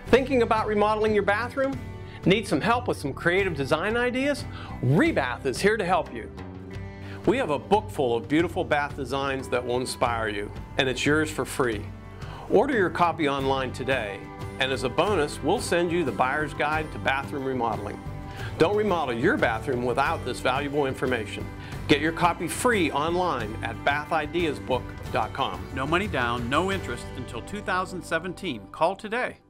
Thinking about remodeling your bathroom? Need some help with some creative design ideas? Rebath is here to help you. We have a book full of beautiful bath designs that will inspire you, and it's yours for free. Order your copy online today, and as a bonus, we'll send you the Buyer's Guide to Bathroom Remodeling. Don't remodel your bathroom without this valuable information. Get your copy free online at bathideasbook.com. No money down, no interest until 2017. Call today.